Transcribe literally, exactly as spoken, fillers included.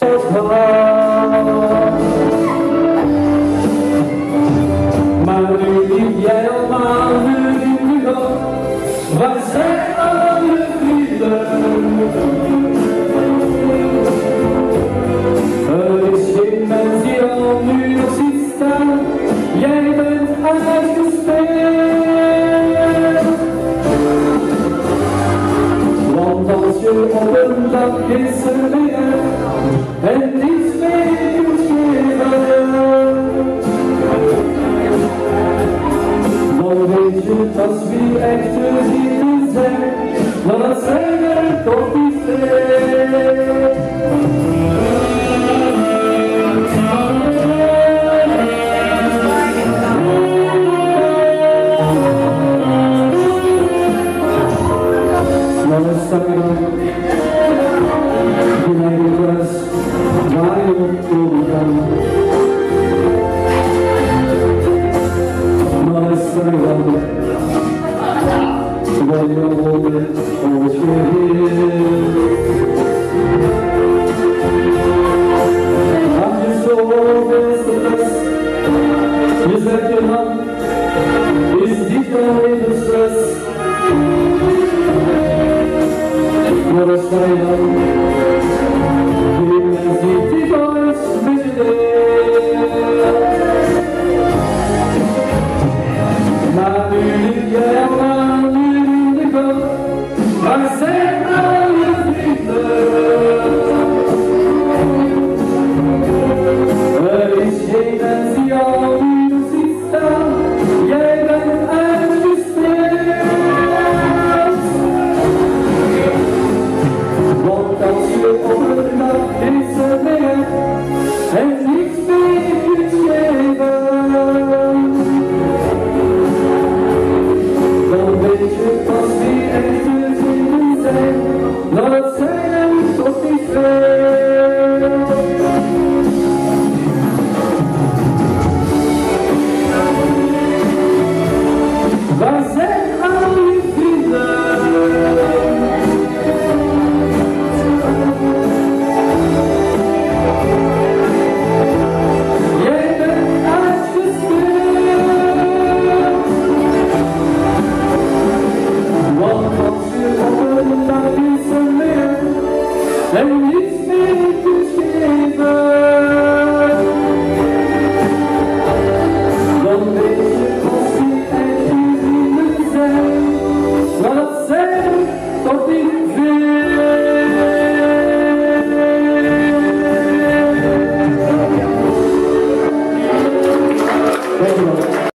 Maar nu liep jij al maanden in de gang, waar zijn alle vrienden? Er is geen mens die al nu nog ziet staan, jij bent uitgespeeld. Want als je op een dag gisteren weer en niets meer kunt geven, dan weet je dat wie echte liefde zijn, maar dat zijn er toch niet veel. Maar dan sta je dan in eigen klas, waar je op over kan. Maar dan sta je dan, terwijl je al hoorde, alles vergeet. Had je zo beste les, je zet je hand, is niet alleen de stress. Maar dan sta je dan, die mens die die boys met je deelt. Maar nu liep jij al aan in de gang, waar zijn alle vrienden? Er is geen mens die al nu nog ziet staan, jij bent uitgespeeld. Want als je op een dag gisteren weer en niets meer kunt geven, dan weet je pas wie echte vrienden zijn, dat zijn er toch niet veel. Waar zijn al je vrienden? Jij bent uitgespeeld. Want als je op een dag gisteren weer en niets meer kunt geven, dan weet je pas wie echte vrienden zijn, maar dat zijn toch niet veel. Dankjewel.